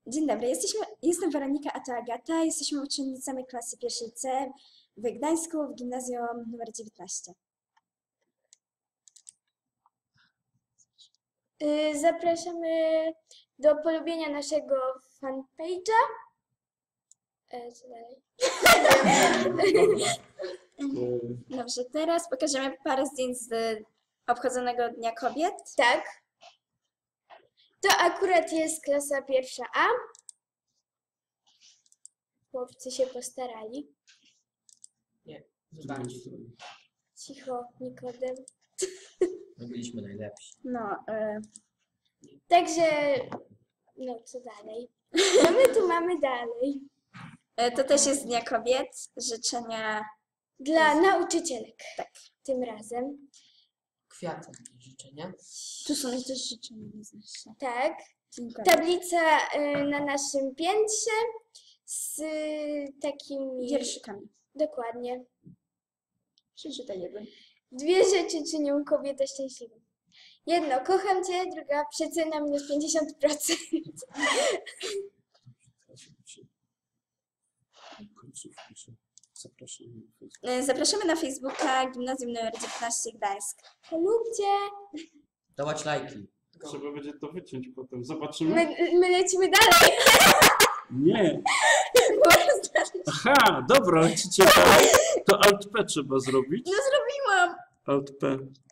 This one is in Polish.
Dzień dobry, jestem Weronika, a to Agata. Jesteśmy uczennicami klasy pierwszej C w Gdańsku w gimnazjum nr 19. Zapraszamy do polubienia naszego fanpage'a. Co dalej? Dobrze, teraz pokażemy parę zdjęć z obchodzonego Dnia Kobiet. Tak. To akurat jest klasa pierwsza A. Chłopcy się postarali. Nie, zobacz. Cicho, Nikodem. My byliśmy najlepsi. Także, no co dalej? No my tu mamy dalej. To też jest Dnia Kobiet. Życzenia. Dla nauczycielek. Tak. Tym razem. Kwiaty i życzenia. Tu są też życzenia, nie znasz się. Tak. Dziękuję. Tablica na naszym piętrze z takimi... Wierszykami. Dokładnie. Przeczytaj jeden. 2 rzeczy czynią kobietę szczęśliwą. Jedno, kocham cię, druga, przecena minus 50%. Zapraszamy na Facebooka Gimnazjum nr 19 Gdańsk. Polubcie. Dawać lajki. Trzeba będzie to wyciąć potem. Zobaczymy. My lecimy dalej. Nie. Aha, dobra, lecicie. To Alt P trzeba zrobić. No zrobiłam! Alt P.